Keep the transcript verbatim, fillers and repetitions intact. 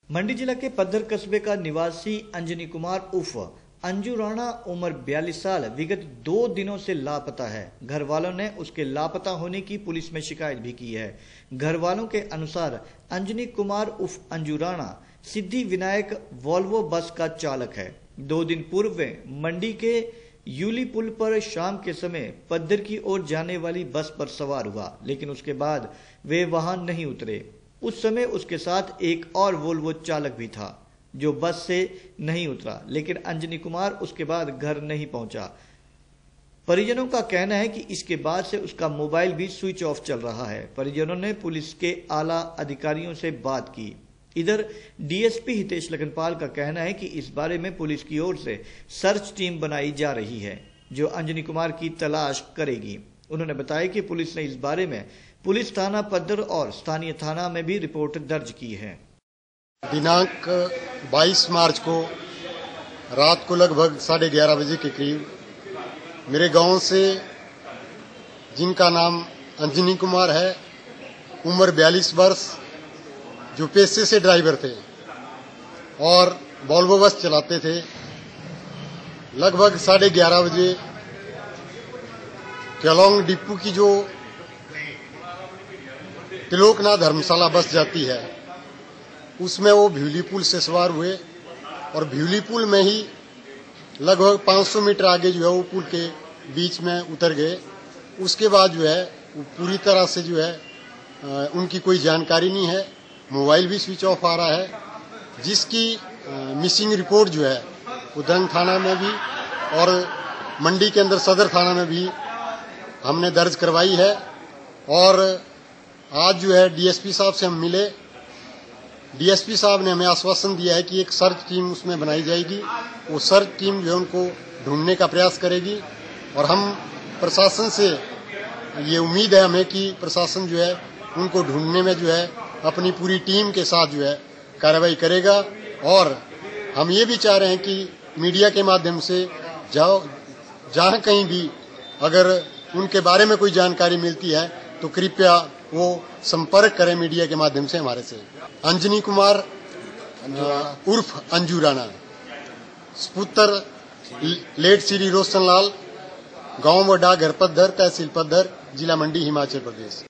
मंडी जिला के पद्धर कस्बे का निवासी अंजनी कुमार उर्फ अंजू राणा उम्र बयालीस साल विगत दो दिनों से लापता है। घर वालों ने उसके लापता होने की पुलिस में शिकायत भी की है। घर वालों के अनुसार अंजनी कुमार उर्फ अंजू राणा सिद्धि विनायक वॉल्वो बस का चालक है। दो दिन पूर्व वे मंडी के यूली पुल पर शाम के समय पद्धर की ओर जाने वाली बस पर सवार हुआ, लेकिन उसके बाद वे वहां नहीं उतरे। उस समय उसके साथ एक और वोल्वो चालक भी था जो बस से नहीं उतरा, लेकिन अंजनी कुमार उसके बाद घर नहीं पहुंचा। परिजनों का कहना है कि इसके बाद से उसका मोबाइल भी स्विच ऑफ चल रहा है। परिजनों ने पुलिस के आला अधिकारियों से बात की। इधर डीएसपी हितेश लखनपाल का कहना है कि इस बारे में पुलिस की ओर से सर्च टीम बनाई जा रही है जो अंजनी कुमार की तलाश करेगी। उन्होंने बताया कि पुलिस ने इस बारे में पुलिस थाना पद्धर और स्थानीय थाना में भी रिपोर्ट दर्ज की है। दिनांक बाईस मार्च को रात को लगभग साढ़े ग्यारह बजे के करीब मेरे गांव से, जिनका नाम अंजनी कुमार है, उम्र बयालीस वर्ष, जो पेशे से ड्राइवर थे और वॉल्वो बस चलाते थे, लगभग साढ़े ग्यारह बजे केलोंग डिपो की जो त्रिलोकनाथ धर्मशाला बस जाती है उसमें वो भ्यूली पुल से सवार हुए और भ्यूली पुल में ही लगभग पाँच सौ मीटर आगे जो है वो पुल के बीच में उतर गए। उसके बाद जो है वो पूरी तरह से जो है आ, उनकी कोई जानकारी नहीं है। मोबाइल भी स्विच ऑफ आ रहा है, जिसकी मिसिंग रिपोर्ट जो है वो दंग थाना में भी और मंडी के अंदर सदर थाना में भी हमने दर्ज करवाई है। और आज जो है डीएसपी साहब से हम मिले। डीएसपी साहब ने हमें आश्वासन दिया है कि एक सर्च टीम उसमें बनाई जाएगी। वो सर्च टीम जो है उनको ढूंढने का प्रयास करेगी और हम प्रशासन से ये उम्मीद है हमें कि प्रशासन जो है उनको ढूंढने में जो है अपनी पूरी टीम के साथ जो है कार्रवाई करेगा। और हम ये भी चाह रहे हैं कि मीडिया के माध्यम से जाओ जहां कहीं भी अगर उनके बारे में कोई जानकारी मिलती है तो कृपया वो संपर्क करें मीडिया के माध्यम से हमारे से। अंजनी कुमार उर्फ अंजू राणा, पुत्र लेट श्री रोशन लाल, गांव वडा घर पद्धर, तहसील पद्धर, जिला मंडी, हिमाचल प्रदेश।